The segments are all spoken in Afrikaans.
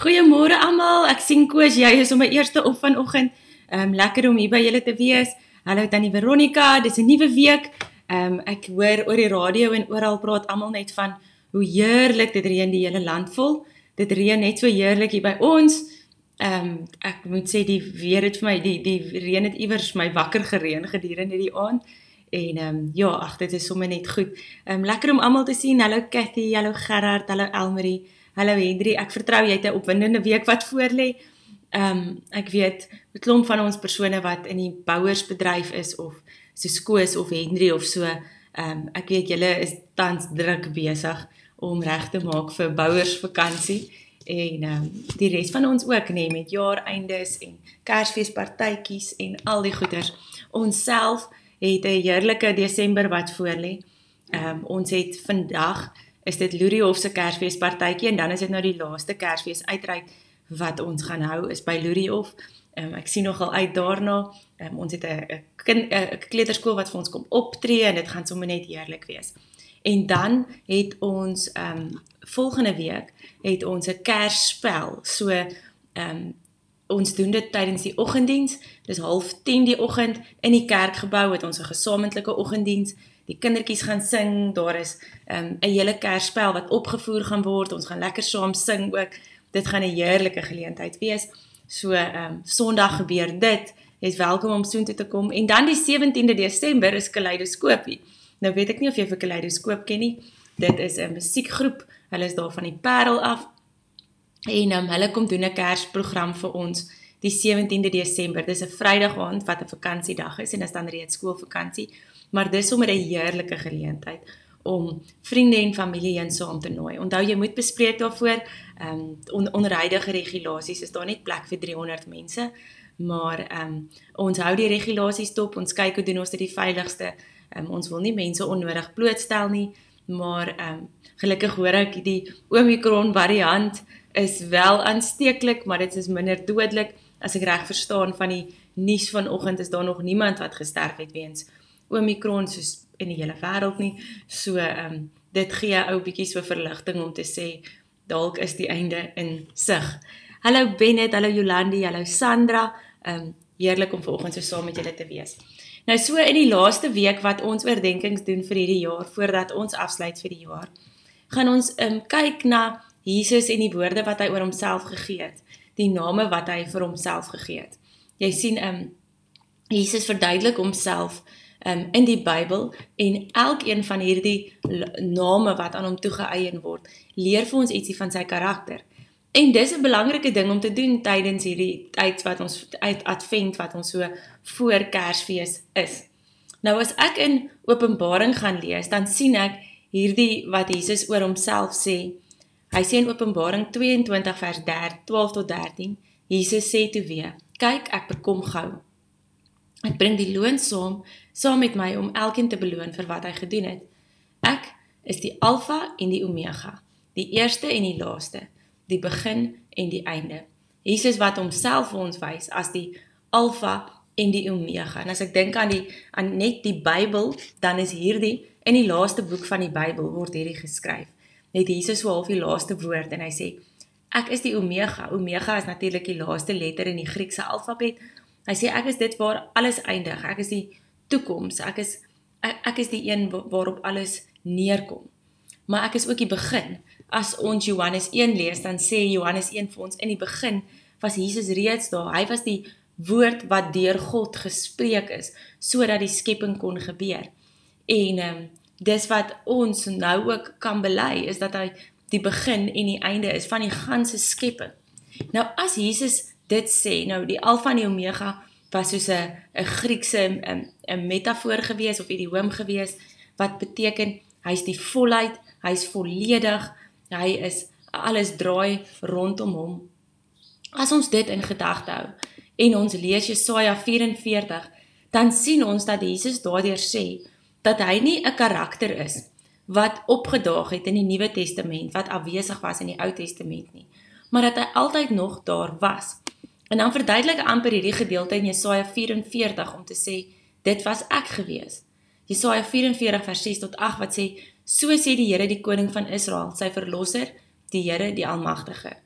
Goeiemôre almal, ek sien Koos, jy is om my eerste op vanoggend. Lekker om hier by julle te wees. Hallo Tannie Veronica, dis 'n nuwe week. Ek hoor oor die radio en oral praat almal net van hoe heerlik dit reën die hele land vol. Dit reën net so heerlik hier by ons. Ek moet sê die weer het vir my, die reën het iewers my wakker gereën gedurende die aand. En ja, ag, dit is sommer net goed. Lekker om almal te sien. Hallo Cathy, hallo Gerard, hallo Elmarie. Hallo Hendrie, ek vertrou jy het 'n opwindende week wat voorlê. Ek weet 'n klomp van ons persone wat in die bouersbedryf is of soos Koos of Hendrie of so. Ek weet julle is tans druk besig om reg te maak vir bouersvakansie en die res van ons ook met jaareindes en Kersfeespartytjies en al die goeders. Ons self het 'n heerlike Desember wat voorlê. Ons het vandag is dit Loeriehof se Kersfeespartytjie en dan is dit nou die laaste Kersfees uitreik wat ons gaan hou is by Loeriehof. Ek sien nogal uit daarna. Ons het 'n kleuterskool wat vir ons kom optree en dit gaan sommer net heerlik wees. En dan het ons volgende week het ons 'n Kersspel. So ons doen dit tydens die oggenddiens. Dis 9:30 die oggend in die kerkgebou het ons 'n gesamentlike oggenddiens. Die kindertjies gaan sing, daar is 'n hele Kersspel wat opgevoer gaan word, ons gaan lekker saam sing ook, dit gaan 'n heerlike geleentheid wees. So Sondag gebeur dit, jy is welkom om soontoe te kom, en dan die 17de Desember is Kaleidoskoopie. Nou weet ek nie of jy vir Kaleidoskoop ken nie, dit is 'n musiekgroep, hulle is daar van die Parel af, en hulle kom doen 'n Kersprogram vir ons, die 17de Desember, dis 'n Vrydag aand wat 'n vakansiedag is, en is dan reeds skoolvakansie, maar dis sommer 'n heerlike geleentheid om vriende en familie in saam te nooi. Onthou, jy moet bespreek daarvoor, onder huidige regulasies is daar net plek vir 300 mense, maar ons hou die regulasies dop, ons kyk hoe doen ons dit die veiligste, ons wil nie mense onnodig blootstel nie, maar gelukkig hoor ek die Omicron variant is wel aansteeklik, maar dit is minder dodelik, as ek reg verstaan van die nuus vanoggend is daar nog niemand wat gesterf het weens Omicron soos in die hele wêreld nie, so dit gee ou bietjie so verligting om te sê, dalk is die einde in sig. Hallo Bennett, hallo Jolandi, hallo Sandra, heerlik om vanoggend so saam met julle te wees. Nou so in die laaste week wat ons oordenkings doen vir hierdie jaar, voordat ons afsluit vir die jaar, gaan ons kyk na Jesus en die woorde wat hy oor homself gegee het, die name wat hy vir homself gegee het. Jy sien, Jesus verduidelik homself in die Bybel, en elkeen van hierdie name wat aan hom toegeëien word, leer vir ons ietsie van sy karakter. En dis 'n belangrike ding om te doen tydens hierdie tyd wat ons uit Advent wat ons so voor Kersfees is. Nou as ek in Openbaring gaan lees, dan sien ek hierdie wat Jesus oor homself sê. Hy sê in Openbaring 22 vers 12 tot 13, Jesus sê toe weer, kyk, ek bekom gou. Ek bring die loon saam met my om elkeen te beloon vir wat hy gedoen het. Ek is die Alfa en die Omega, die eerste en die laaste, die begin en die einde. Jesus wat homself vir ons wys as die Alfa en die Omega. En as ek dink aan net die Bybel, dan is hierdie, in die laaste boek van die Bybel word hierdie geskryf. Net Jesus so half die laaste woord en hy sê, ek is die Omega. Omega is natuurlik die laaste letter in die Griekse alfabet. Hy sê, ek is dit waar alles eindig, ek is die toekoms, ek is die een waarop alles neerkom. Maar ek is ook die begin. As ons Johannes 1 lees, dan sê Johannes 1 vir ons, in die begin was Jesus reeds daar, hy was die woord wat deur God gespreek is, sodat die skepping kon gebeur. En dis wat ons nou ook kan bely, is dat hy die begin en die einde is van die ganse skepping. Nou as Jesus dit sê, nou die Alfa en die Omega was soos 'n Griekse metafoor gewees, of idioom gewees, wat beteken, hy is die volheid, hy is volledig, hy is, alles draai rondom hom. As ons dit in gedagte hou, en ons lees Jesaja 44, dan sien ons dat Jesus daardeur sê, dat hy nie 'n karakter is, wat opgedaag het in die Nuwe Testament, wat afwesig was in die Ou Testament nie, maar dat hy altyd nog daar was. En dan verduidelik amper hierdie gedeelte in Jesaja 44 om te sê, dit was ek gewees. Jesaja 44 vers 6 tot 8 wat sê, so sê die Here die koning van Israel, sy verlosser, die Here die Almagtige.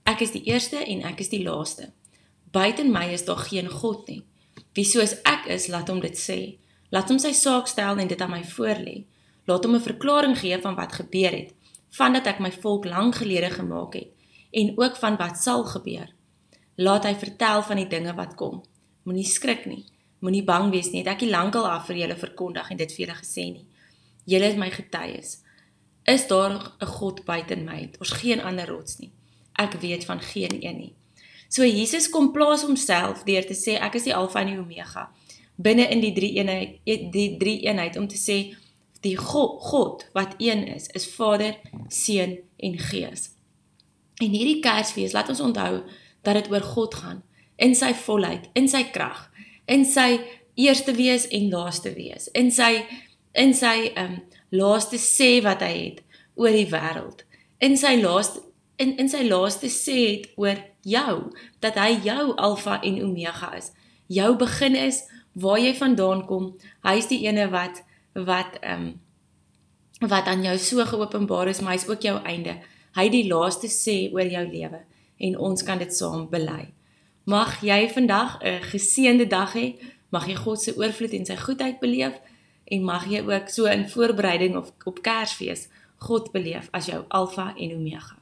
Ek is die eerste en ek is die laaste. Buiten my is daar geen God nie. Wie soos ek is, laat hom dit sê. Laat hom sy saak stel en dit aan my voorlê. Laat hom 'n verklaring gee van wat gebeur het, van dat ek my volk lank gelede gemaak het, en ook van wat sal gebeur. Laat hy vertel van die dinge wat kom. Moenie skrik nie, moenie bang wees nie, het ek nie lankal af vir julle verkondig en dit vir julle gesê nie. Julle is my getuies. Is daar 'n God buiten my? Daar's geen ander rots nie. Ek weet van geen een nie. So Jesus kom plaas homself deur te sê ek is die Alfa en die Omega, binne in die drie eenheid om te sê die God wat een is Vader, Seun en Gees. En hierdie Kersfees laat ons onthou dat dit oor God gaan, in sy volheid, in sy krag, in sy eerste wees en laaste wees, in sy laaste sê wat hy het oor die wêreld, in sy laaste sê het oor jou, dat hy jou Alfa en Omega is, jou begin is, waar jy vandaan kom, hy is die ene wat aan jou so geopenbaar is, maar hy is ook jou einde, hy die laaste sê oor jou lewe, en ons kan dit saam bely. Mag jy vandag 'n geseënde dag hê, mag jy God se oorvloed en sy goedheid beleef, en mag jy ook so in voorbereiding op Kersfees God beleef as jou Alfa en Omega.